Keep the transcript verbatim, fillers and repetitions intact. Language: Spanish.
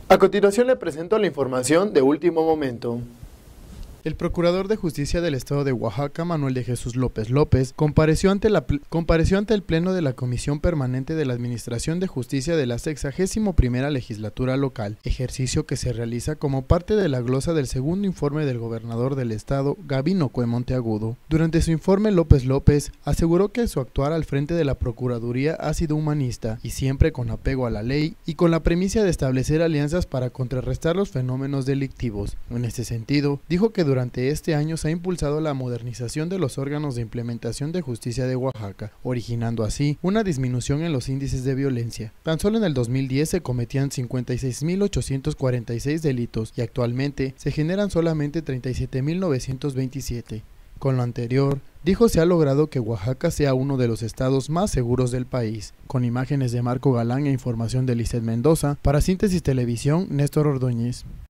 A continuación le presento la información de último momento. El Procurador de Justicia del Estado de Oaxaca, Manuel de Jesús López López, compareció ante, la, compareció ante el Pleno de la Comisión Permanente de la Administración de Justicia de la sexagésimo primera Legislatura Local, ejercicio que se realiza como parte de la glosa del segundo informe del Gobernador del Estado, Gabino Cue Monteagudo. Durante su informe, López López aseguró que su actuar al frente de la Procuraduría ha sido humanista y siempre con apego a la ley y con la premisa de establecer alianzas para contrarrestar los fenómenos delictivos. En ese sentido, dijo que durante este año se ha impulsado la modernización de los órganos de implementación de justicia de Oaxaca, originando así una disminución en los índices de violencia. Tan solo en el dos mil diez se cometían cincuenta y seis mil ochocientos cuarenta y seis delitos y actualmente se generan solamente treinta y siete mil novecientos veintisiete. Con lo anterior, dijo se ha logrado que Oaxaca sea uno de los estados más seguros del país. Con imágenes de Marco Galán e información de Lizeth Mendoza, para Síntesis Televisión, Néstor Ordóñez.